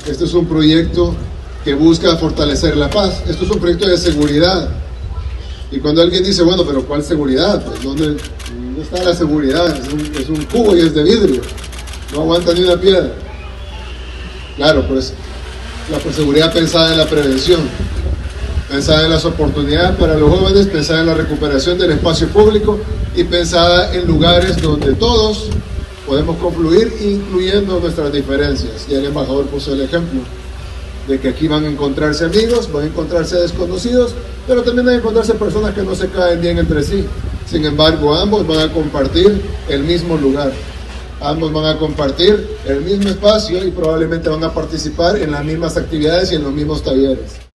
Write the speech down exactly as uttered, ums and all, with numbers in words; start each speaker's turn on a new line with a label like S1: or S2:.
S1: Este es un proyecto que busca fortalecer la paz. Esto es un proyecto de seguridad. Y cuando alguien dice, bueno, pero ¿cuál seguridad? Pues ¿dónde, dónde está la seguridad? Es un, es un cubo y es de vidrio. No aguanta ni una piedra. Claro, pues la seguridad pensada en la prevención, pensada en las oportunidades para los jóvenes, pensada en la recuperación del espacio público y pensada en lugares donde todos podemos confluir, incluyendo nuestras diferencias. Y el embajador puso el ejemplo de que aquí van a encontrarse amigos, van a encontrarse desconocidos, pero también van a encontrarse personas que no se caen bien entre sí. Sin embargo, ambos van a compartir el mismo lugar, ambos van a compartir el mismo espacio y probablemente van a participar en las mismas actividades y en los mismos talleres.